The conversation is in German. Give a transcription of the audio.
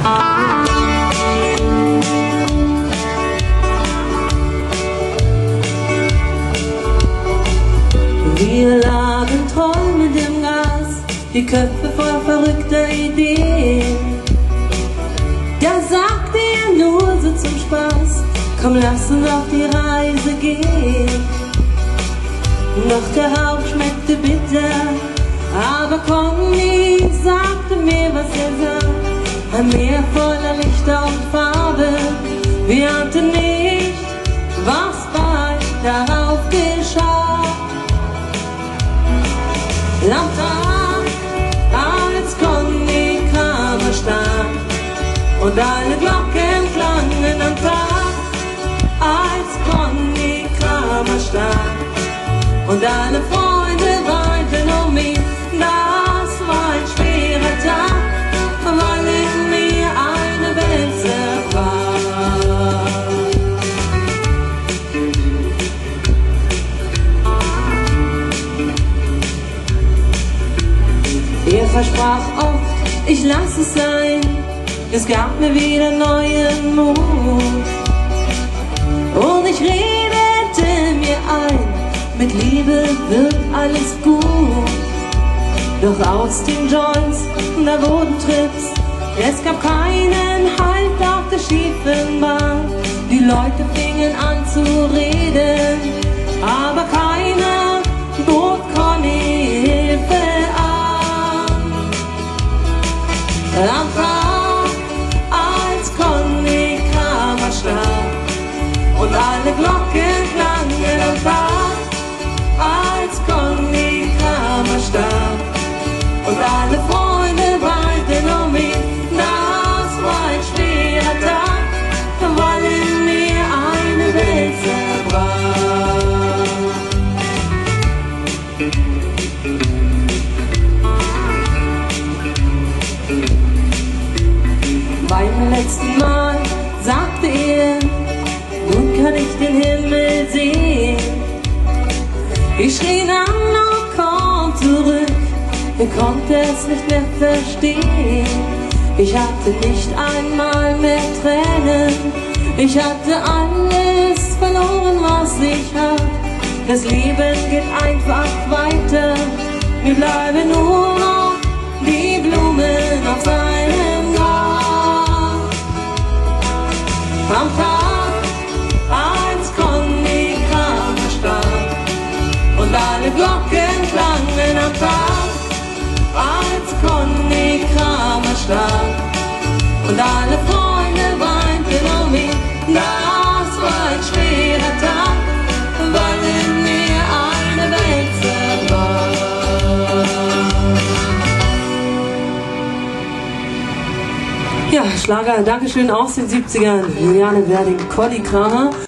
Wir lagen träumend im Gras, die Köpfe voll verrückter Ideen. Da sagte er nur so zum Spaß, komm, lass uns auf die Reise gehen. Doch der Rauch schmeckte bitter, aber Conny sagte mir, was er sah. Ein Meer voller Lichter und Farbe, wir ahnten nicht, was bald darauf geschah. Am Tag, als Conny kam, er starb und alle Glocken klangen. Am Tag, als Conny kam, er starb und alle Freunde weinten um mich. Das war ein schwerer Tag, weil in mir eine Welt zerbrach. Er versprach oft, ich lass es sein, es gab mir wieder neuen Mut. Und ich redete mir ein, mit Liebe wird alles gut. Doch aus den Joints, da wurden Trips, es gab keinen Halt auf der schiefen Bahn. Die Leute fingen an zu reden, aber keiner bot Conny Hilfe an. Am Tag, als Conny kam, er starb und alle Glocken klangen. Am Tag, als Conny kam, er starb und alle Freunde weinten um mich. Das war ein schwerer Tag, weil in mir eine Welt zerbrach. Beim letzten Mal sagte er, nun kann ich den Himmel sehen. Ich schrie dann, oh komm zurück, er konnte es nicht mehr verstehen. Ich hatte nicht einmal mehr Tränen, ich hatte alles verloren, was ich hab. Das Leben geht einfach weiter, mir bleiben nur noch die Blumen auf seinem Grab. Am Tag, als Conny kam, er starb und alle Glocken klangen. Am Tag, als Conny kam, er starb und alle Freunde weinten um mich. Das war ein schwerer Tag, weil in mir eine Welt zerbrach. Ja, Schlager, Dankeschön aus den 70ern. Juliane Werding, Conny Kramer.